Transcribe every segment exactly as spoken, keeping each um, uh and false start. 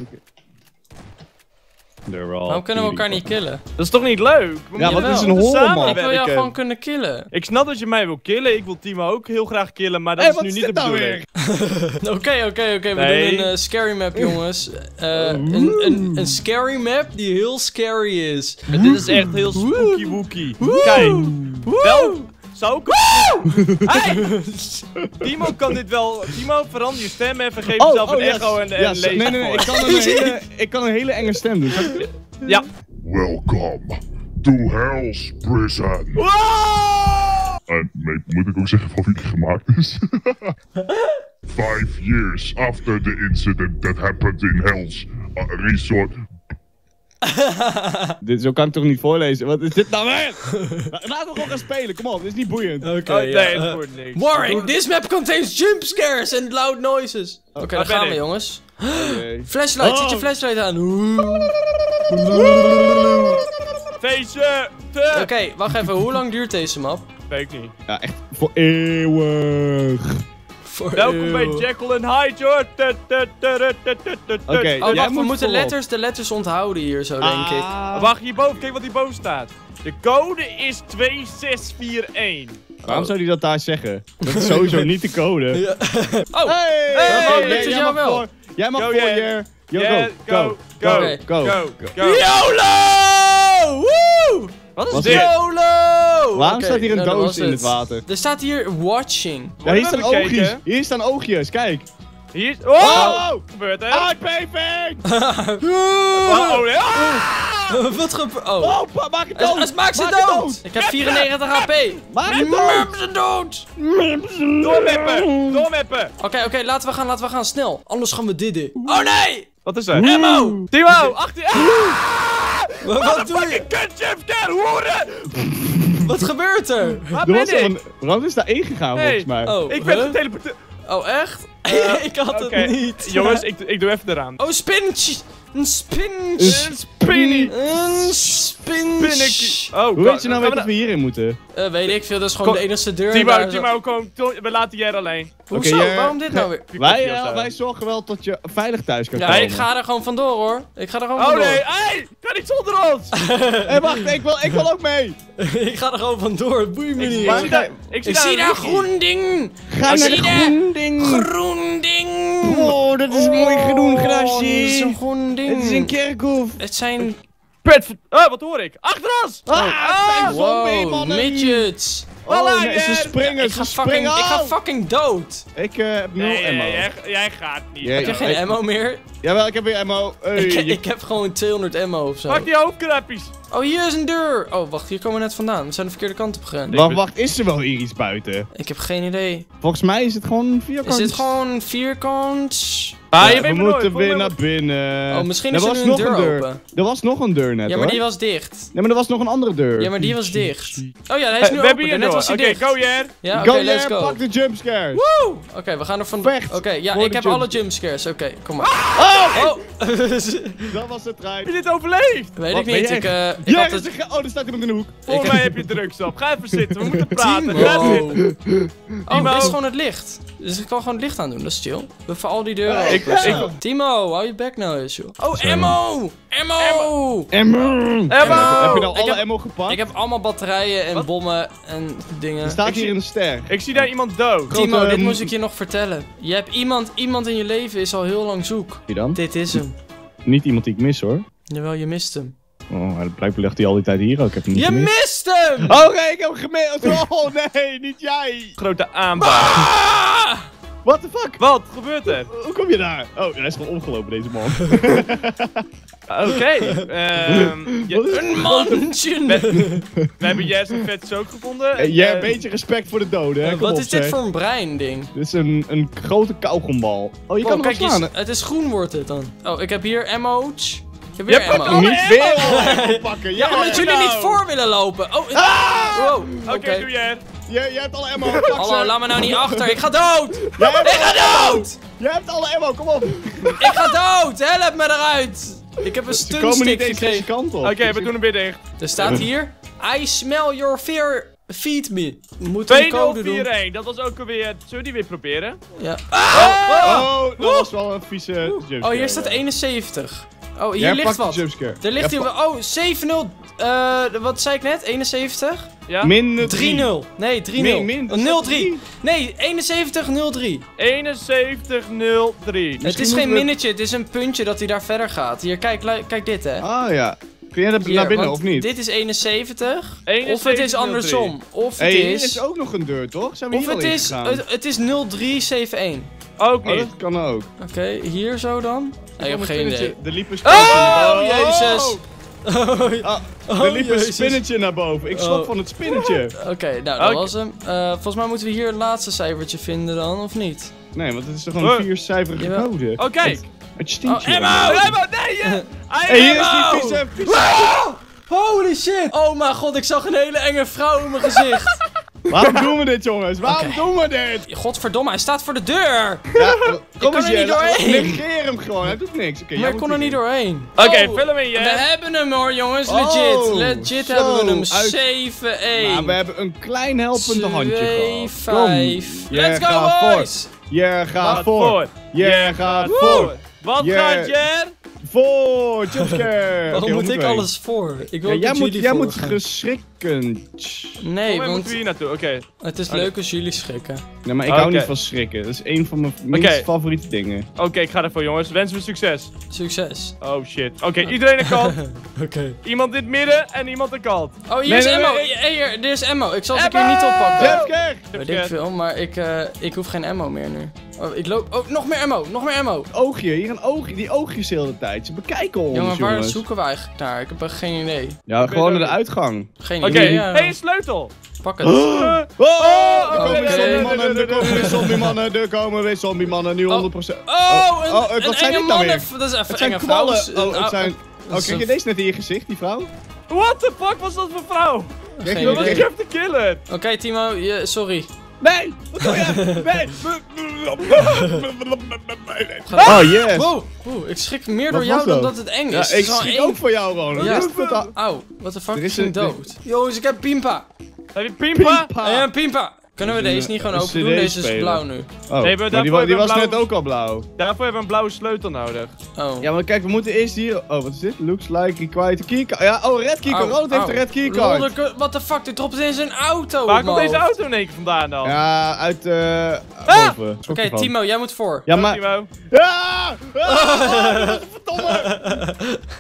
Waarom kunnen we elkaar niet killen? Dat is toch niet leuk? We Ja, wat wel. is een hol, man? Ik wil jou gewoon kunnen killen. Ik snap dat je mij wil killen. Ik wil Timo ook heel graag killen, maar dat Hey, is wat nu is niet de dit nou bedoeling. Oké, oké, oké. We Nee. doen een uh, scary map, jongens. Uh, een, een, een scary map die heel scary is. Maar dit is echt heel spooky wookie. Kijk, wel... Zou ik... Hey! Timo kan dit wel... Timo, verander je stem even. Geef jezelf een yes. echo en, en Ja, lees nee, nee, nee. Ik voor. kan, een hele, ik kan een hele enge stem doen. Ja. Welcome to Hell's Prison. Wow! En nee, moet ik ook zeggen van wie die gemaakt is? Five years after the incident that happened in Hell's uh, Resort. Dit zo kan ik toch niet voorlezen? Wat is dit nou weer? Laten we gewoon gaan spelen, kom op, dit is niet boeiend. Oké, Oh, nee, ja, het uh, wordt niks. Warning, this map contains jump scares and loud noises. Oké, okay, waar daar gaan ben we, ik? jongens. Okay. Flashlight, zet je Oh. flashlight aan. Feestje! Oké, okay, wacht even. Hoe lang duurt deze map? Weet ik niet. Ja, echt voor eeuwig. Voor Welkom bij eeuw. Jekyll and Hyde, hoor. Oké, Oh, jij wacht, we moet moeten voorop. letters, de letters onthouden hier zo, denk ik. Ah. Wacht, hierboven. Kijk wat hierboven staat. De code is twee zes vier een. Waarom zou hij dat daar zeggen? Dat is sowieso niet de code. Ja. Oh, Hey! Hey, Oké, dit is jij jou mag wel. voor. Jij mag Go, voor yeah. je. Yo, Yeah, go, go, go, Oké. go, Go, go. YOLO! Woe! Wat is Wat dit? is- YOLO! Waarom Oké, staat hier een nou, dat doos was in het water? Er staat hier watching. Ja, Worden hier we staan bekeken? oogjes. Hier staan oogjes, kijk. Hier is... Oh! Oh! Wat gebeurt er? Aardbeving! Oh, oh, nee. Ah! Wat gebeurt? Oh. Oh, pa- maak het dood! Het maakt ze Maak het dood! Ik heb vierennegentig H P. Maak het Maak dood! ze dood! Doormeppen! Doormeppen! Oké, oké, laten we gaan, laten we gaan, snel. Anders gaan we didden. Oh nee! Wat is er? Ammo! Timo! Achter je! Ah! Wat, wat doe je? Kutjumscare, hoeren! Wat gebeurt er? Waar Er was ben ik? een brand is daarheen gegaan Hey. volgens mij. Oh, Ik ben huh? geteleporteerd. Oh, echt? ik had Oké. het niet. Jongens, ik, ik doe even eraan. Oh, spinch! Een spinch! Een spinny! Een spinch! Spinnekie. Oh, Hoe weet je nou gaan weer dat we hierin moeten? Uh, weet ik veel, dat is gewoon Kom. de enige deur. Timo, daar- Timo, kom. to- We laten jij er alleen. Hoezo? Oké, jij- Waarom dit nou weer? Wij, Of eh, zo. wij zorgen wel dat je veilig thuis kan Ja, komen. ik ga er gewoon vandoor hoor. Ik ga er gewoon Oh vandoor. nee, hey! Ga niet zonder ons! Hé, wacht, ik wil, ik wil ook mee! ik ga er gewoon vandoor, het boeit me Ik niet. zie Maar- daar, ik zie Ik zie daar daar een groen ding! Ga Ik naar zie de daar groen ding! groen ding! Oh, dat is een mooi groen Oh, grasje! dit is een groen ding. Het is een kerkhof! Het zijn... pet. Oh, wat hoor ik? Achter ons! Ah, het zijn zombie Wow, mannen! midgets. Oh Voilà, nee, ze Ger. springen, Ik ga, ze fucking, springen ik ga af. fucking dood. Ik eh, heb nul Nee, ammo. nee, jij, jij gaat niet. Ja, Heb je ja, geen ik- ammo meer? Jawel, ik heb weer ammo. Hey, Ik, je- ik heb gewoon tweehonderd ammo of zo. Pak die hoofdkrappies. Oh, hier is een deur. Oh, wacht, hier komen we net vandaan. We zijn de verkeerde kant op gegaan. Wacht, wacht, is er wel hier iets buiten? Ik heb geen idee. Volgens mij is het gewoon vierkant. Is dit gewoon vierkant? Ah, Ja, je we weet me moeten nooit. weer Volgens naar binnen. Oh, misschien er is er was nu een nog deur een deur. open. Er was nog een deur net, Ja, maar hoor. die was dicht. Nee, maar er was nog een andere deur. Ja, maar die was dicht. Oh ja, hij mij- is nu We open. hebben hier Net door. was hij Oké, dicht. go Jer. Ja, Go, oké, let's yeah, go. pak de jumpscares. Woe! Oké, we gaan er van... Vecht Oké, ja, voor ik de heb alle jumps. jumpscares. Oké, kom maar. Oh! Oh! Dat was de trein. Heb je dit overleefd? Weet Wat ik ben niet, jij? ik, eh, ik Ja, had er is het... een ge- oh, er staat iemand in de hoek. Volgens Ik- mij heb je drugs op. Ga even zitten, we moeten praten. Ga Timo! zitten. Oh, Timo. dit is gewoon het licht. Dus ik kan gewoon het licht aan doen, dat is chill. We voor al die deuren Ja, ik- open. ik- Zo. Timo, hou je bek nou eens, joh. Oh, ammo! Ammo! Ammo! Ammo! Heb je nou Ik alle heb- ammo gepakt? Ik heb allemaal batterijen en Wat? bommen en dingen. Er staat Ik hier zie- een ster. Ik zie daar iemand dood. Timo, grote, dit um, moest ik je nog vertellen. Je hebt iemand, iemand in je leven is al heel lang zoek. Wie dan? Dit is hem. Niet iemand die ik mis, hoor. Jawel, je mist hem. Oh, blijkbaar ligt hij al die tijd hier ook. Ik heb hem niet Je gemist. mist hem! Oké, ik heb hem gemist. Oh nee, niet jij. Grote aanbouw. Ah! What the fuck? Wat gebeurt er? Hoe kom je daar? Oh, hij is gewoon omgelopen, deze man. Oké. ehm, je- Wat is- Een mannetje! We hebben Jess en Vets ook gevonden. Hey, jij Eh, een beetje respect voor de doden, hè? Eh, Kom Wat op, is dit zeg. voor een brein-ding? Dit is een, een grote kauwgombal. Oh, je Oh, kan hem kijk wel slaan. eens, het is groen wordt het dan. Oh, ik heb hier ammo's. Ik heb Je weer pakt ammo. alle Niet ammo! weer ammo pakken. Ja, Ja, omdat jullie nou. niet voor willen lopen. Oh, Ah! wow. Oké, Oké. doe Jer. Jij, jij hebt alle ammo. Pak Hallo, ze. laat me nou niet achter. Ik ga dood. Jij hebt Ik alle ga ammo. dood. Jij hebt alle ammo, kom op. Ik ga dood. Help me eruit. Ik heb een Ze komen niet stunstick eens deze gekregen. kant op. Oké, we doen hem weer dicht. Er staat hier. I smell your fear feed me. We moeten een twee nul code doen. vier één, dat was ook alweer... Zullen we die weer proberen? Ja. Oh, dat was wel een vieze jumpscare. Oh, hier staat ja. eenenzeventig. Oh, hier Jij ligt pakt de wat. jumpscare. Er ligt Ja, hier... pa- Oh, zeven nul. Eh, wat zei ik net? eenenzeventig? Ja? Min drie nul. Nee, drie nul. Nee, min. Oh, nul drie. Nee, eenenzeventig nul drie. eenenzeventig nul drie. Het is moeten geen we- minnetje, het is een puntje dat hij daar verder gaat. Hier, kijk, lu- kijk dit, hè. Ah ja. Kun jij dat Hier, naar binnen want of niet? Dit is eenenzeventig. Of het eenenzeventig is andersom. Of het Hé, hey, hier is... is ook nog een deur, toch? Zijn we Of hier al het is, ingegaan? het, het is nul drie zeven één. Ook Oh, niet. dat kan ook. Oké, hier zo dan? Nee, ik heb geen idee. Er liep een Oh, spinnetje naar boven. jezus. Oh, Ah, oh, er liep een jezus. spinnetje naar boven. Ik schrok Oh. van het spinnetje. Oké, nou dat Oké. was hem. Eh, volgens mij moeten we hier het laatste cijfertje vinden dan, of niet? Nee, want het is toch gewoon een Huh. viercijferige Jawel. code. Oké. Het, het stinkt Oh, hier Emmo! allemaal. Emmo, nee! je- Hé, hier is Emmo! die vieze, vieze... Holy shit! Oh mijn god, ik zag een hele enge vrouw in mijn gezicht. Waarom doen we dit, jongens? Waarom Oké. doen we dit? Godverdomme, hij staat voor de deur! Ja, kom kon eens er hier, niet laat- doorheen. Negeer hem gewoon, hij doet niks. Oké, Maar jij ik moet kon er niet erin. doorheen. Oké, Oh, vul hem in, je. We hebben hem hoor, jongens. Oh, Legit. Legit zo, hebben we hem. uit- zeven één. Maar we hebben een klein helpend handje twee gehad. vijf. Kom. Let's Jij go, gaat voor. boys! Jij gaat Gaat voor. voor. Jij gaat Gaat voor. Wat Yeah. gaat Jer? Voor, jumpscare. Waarom Oké, moet ik honderd twee. alles voor? Ik wil Ja, ook jij dat moet, jullie jij voor moet gaan. geschrikken. Nee, Hoe want moeten we hier naartoe? Oké. het is Oké. leuk als jullie schrikken. Nee, maar ik hou Oké. niet van schrikken. Dat is een van mijn minst Oké. favoriete dingen. Oké, ik ga ervoor, jongens. Wensen we succes. Succes. Oh shit. Oké, iedereen een kant. Oké. Iemand in het midden en iemand een kant. Oh, hier Nee, is nee, ammo. nee, ik- Hey, hier, dit is ammo. Ik zal het een Ammo! keer niet oppakken. Jumpscare! Weet ik veel, maar ik, eh, ik hoef geen ammo meer nu. Oh, ik loop... Oh, nog meer ammo. Nog meer ammo. Oogje, hier een oogje. Die oogjes de hele tijd. Ze bekijken ons, Jongen, waar jongens. zoeken we eigenlijk naar? Ik heb echt geen idee. Ja, gewoon ook naar de niet. uitgang. Geen Oké, idee. ja. hey, een sleutel. Pak het. Uh, Oh, er komen oké. weer zombiemannen, er komen weer zombiemannen, er komen weer zombiemannen, nu honderd procent. Oh, een, oh, wat een zijn enge dit nou man. weer? even- Dat is even Het zijn enge vrouw. kwallen. Een Oh, het ou- zijn... dat Oh, is krijg je een- deze net in je gezicht, die vrouw? What the fuck was dat voor vrouw? Krijg Geen je Dat was idee. Jeff the Killer. Oké, Timo, je, sorry. Nee! Wat doe je? Nee! Ga- Oh, yes! Wow, wow, ik schrik meer Wat door jou was dan dat? dat het eng is. Ja, Het ik is wel schrik eng. ook voor jou, Ronald. Ja. Is het al- Auw, what the fuck, Er ik is ging een- dood. Jongens, ik heb Pimpa. Heb je Pimpa? Pimpa. Ja, Pimpa. Kunnen we Dat is deze een- niet gewoon een open doen? Deze is C D-speler. blauw nu. Oh, Nee, maar maar die, daarvoor wa- die hebben was we net blauw- ook al blauw. Daarvoor hebben we een blauwe sleutel nodig. Oh. Ja, maar kijk, we moeten eerst hier... Oh, wat is dit? Looks like required keycard. Ja, oh, red keycard. Au, Ronald heeft au. een red keycard. Lol, de- What the fuck, dit dropt in zijn auto. Waar op komt mijn deze hoofd. auto in één keer vandaan dan? Ja, uit eh Ah! boven. Schrok Oké, ervan. Timo, jij moet voor. Ja, Zo, maar... Timo. Ja! Ah! Verdomme!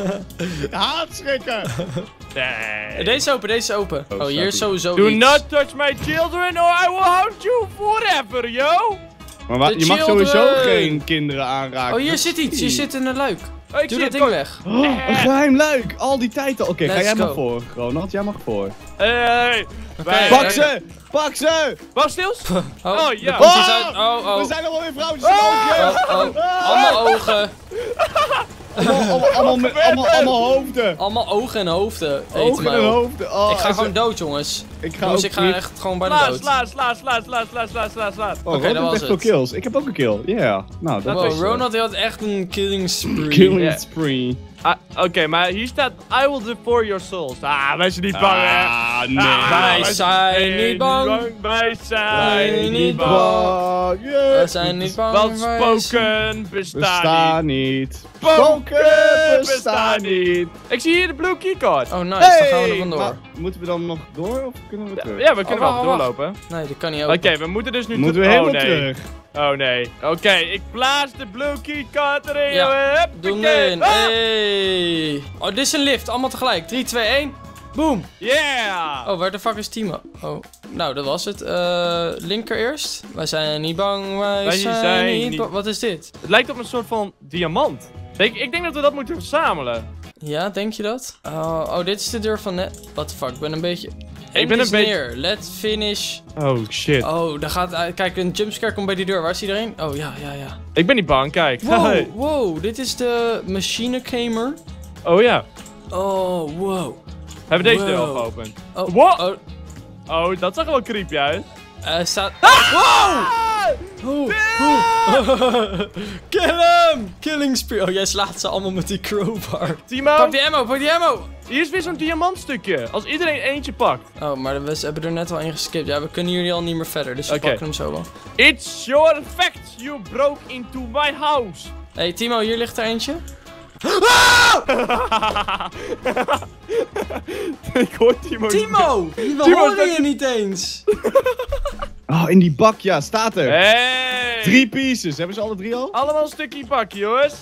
Haatschrikken! Nee. Deze is open, deze is open. Oh, Oh, hier is staat sowieso Do iets. not touch my children or I will hound you forever, yo! Maar wa- De je mag children. sowieso geen kinderen aanraken. Oh, hier zit iets. Hier zit een luik. Oh, ik Doe zie dat het, ding kom. weg. Oh, een geheim luik! Al die tijd al. Oké, ga Let's jij maar go. voor, Ronald. Jij mag voor. Hey, wij- Pak eh, ze! Pak ze! Wacht, stils. Oh, Oh, er ja. komt iets uit. Oh, oh. Er zijn allemaal weer vrouwtjes in oogje! Oh, oh. Allemaal ogen. Allemaal, allemaal, allemaal, met- allemaal, allemaal hoofden! Allemaal ogen en hoofden. Eten Ogen mij en op. hoofden. Oh, Ik ga en gewoon ze- dood, jongens. Ik ga Jongens, ook ik ga niet- echt gewoon bijna Sla, dood. sla, sla, sla, sla, sla, sla, sla, sla. Oh, Oké, Ronald dat was heeft echt veel het. kills. Ik heb ook een kill. Yeah. Nou, dat Wow, was Ronald die had echt een killing spree. Killing Ja. spree. Ah, Oké, maar hier staat I will devour your souls. Ah, wij zijn niet bang, hè? Ah, nee. Ah, wij zijn niet bang. Wij zijn Wij niet niet bang. bang. Yeah. We zijn niet bang. Want wij zijn- spoken bestaan Bestaan niet. niet. Spoken bestaan niet. Ik zie hier de blue keycard. Oh, nice. Dan gaan we er vandoor. maar moeten we dan nog door of kunnen we terug? Ja, we kunnen Oh, wel wacht, doorlopen. Nee, dat kan niet Oké, open. we moeten dus nu Moeten we ter- helemaal oh, nee. terug? Oh nee. Oké, ik plaats de blue keycard erin. Ja, Hup, Doe hem oké. erin. Ah! Hey. Oh, dit is een lift. Allemaal tegelijk. drie, twee, één. Boom. Yeah! Oh, waar de fuck is Timo? Oh, nou, dat was het. Eh, linker eerst. Wij zijn niet bang, wij, Wij zijn, zijn niet niet- bang. Wat is dit? Het lijkt op een soort van diamant. Ik, ik denk dat we dat moeten verzamelen. Ja, denk je dat? Oh, oh dit is de deur van net. What the fuck, ik ben een beetje... Ik ben een beetje- neer. Let's finish. Oh shit. Oh, daar gaat... uh, kijk, een jumpscare komt bij die deur. Waar is iedereen? Oh, ja, ja, ja. Ik ben niet bang, kijk. Wow, wow. Dit is de machinekamer. Oh ja. Oh, wow. Hebben we deze deur Wow. al geopend? Oh, What? oh. Oh, dat zag er wel creepy uit. Eh, staat... Wow! Oeh, oeh. Kill hem! Killing spree. Oh, jij slaat ze allemaal met die crowbar. Timo? Pak die ammo, pak die ammo! Hier is weer zo'n diamantstukje. Als iedereen eentje pakt. Oh, maar we hebben er net al in geskipt. Ja, we kunnen jullie al niet meer verder, dus we Oké. pakken hem zo wel. It's your fact you broke into my house. Hé, hey, Timo, hier ligt er eentje. Ik hoor Timo. Timo! We Timo, horen dat- je niet eens. Oh, in die bak, ja, staat er. Hey. Drie pieces. Hebben ze alle drie al? Allemaal een stukje pakken, jongens.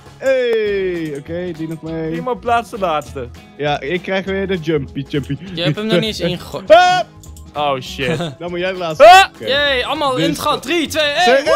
Hey, oké, die nog mee. Timo plaatst de laatste. Ja, ik krijg weer de jumpy, jumpy. Je hebt hem nog niet eens ingegooid. Hup! Oh shit. Dan moet jij de laatste. Ah! Oké. Jee, allemaal in het gat. drie, twee, Hey, één.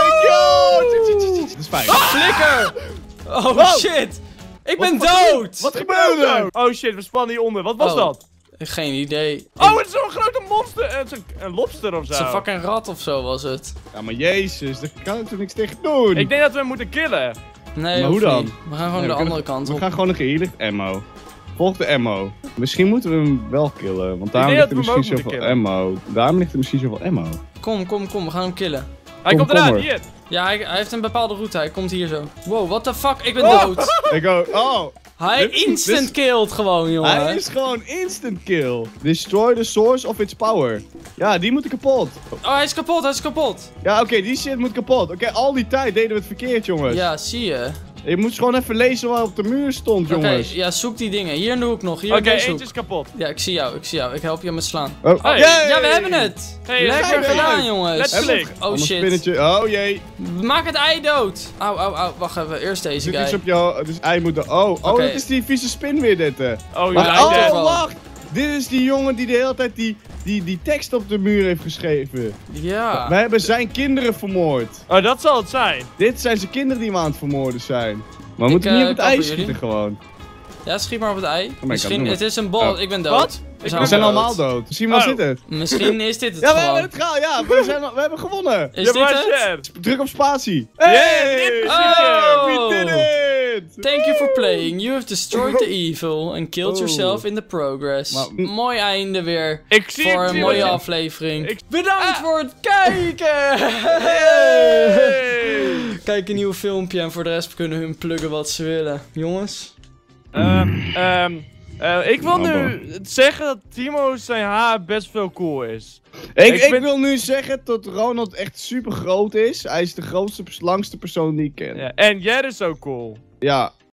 go! Dat is fijn. Flikker! Oh Wow. shit! Ik ben Wat- dood! Wat gebeurde er? Oh shit, we spannen hieronder. Wat was Oh. dat? Geen idee. Oh, het is zo'n grote monster. Eh, Het is een, een lobster of Het is zo. een fucking rat of zo was het. Ja, maar jezus, daar kan ik toch niks tegen doen? Ik denk dat we hem moeten killen. Nee, Maar hoe hoeft dan? niet. We gaan gewoon Nee, de we andere kunnen- kant We op. gaan gewoon een gehealigd ammo. Volg de ammo. Misschien moeten we hem wel killen, want daarom denk ligt er dat we misschien hem ook zoveel ammo. Daarom ligt er misschien zoveel ammo. Kom, kom, kom. We gaan hem killen. Hij Kom, komt kom eraan, maar. hier. Ja, hij, hij heeft een bepaalde route. Hij komt hier zo. Wow, what the fuck? Ik ben Oh. dood. Ik go, oh, Hij Dit- instant dit- killed gewoon, jongen. hij is gewoon instant kill. Destroy the source of its power. Ja, die moet kapot. Oh, hij is kapot. Hij is kapot. Ja, oké, die shit moet kapot. Oké, al die tijd deden we het verkeerd, jongens. Ja, zie je. Je moet gewoon even lezen wat op de muur stond, Oké, jongens. ja, zoek die dingen. Hier in de hoek nog. Hier Oké, in deze eentje hoek. is kapot. Ja, ik zie jou. Ik zie jou. Ik help je met slaan. Oh, Hey. yay! Ja, we hebben het. Hey, Lekker zijn we gedaan, eruit. jongens. Let's Hebben we click. het- Oh Allemaal shit. spinnetje. Oh jee. Maak het ei dood. Auw, auw, auw. Wacht even. Eerst deze Zit iets guy. op jou. Dus ei moet er. Oh, oh, Oké. dat is die vieze spin weer dit. hè. Oh, Maar- ja, lijkt ik het oh, wel. wacht. Dit is die jongen die de hele tijd die, die, die tekst op de muur heeft geschreven. Ja. We hebben zijn kinderen vermoord. Oh, dat zal het zijn. Dit zijn zijn kinderen die we aan het vermoorden zijn. Maar we moeten eh, niet op het kapper ei jullie. schieten gewoon. Ja, schiet maar op het ei. kan Misschien, doen het is een bal. Oh. Ik ben dood. Wat? We We zijn allemaal dood. Misschien was Oh. dit het. Misschien is dit het Ja, we gewoon. hebben het gehaald. Ja, we, zijn, we hebben gewonnen. Is Ja, dit maar het? shit. Druk op spatie. Yay! Hey! Oh! We did it! Thank you for playing. You have destroyed the evil and killed Oh. yourself in the progress. Maar- Mooi einde weer. Ik zie Voor ik een zie mooie wat je- aflevering. Ik- Bedankt Ah. voor het kijken! Hey! Kijk een nieuw filmpje en voor de rest kunnen hun pluggen wat ze willen. Jongens? Ehm, ehm, eh, ik wil Nou, nu zeggen dat Timo zijn haar best veel cool is. Ik, Ik ik ben- wil nu zeggen dat Ronald echt super groot is. Hij is de grootste, langste persoon die ik ken. Ja, en jij is ook cool. Ja,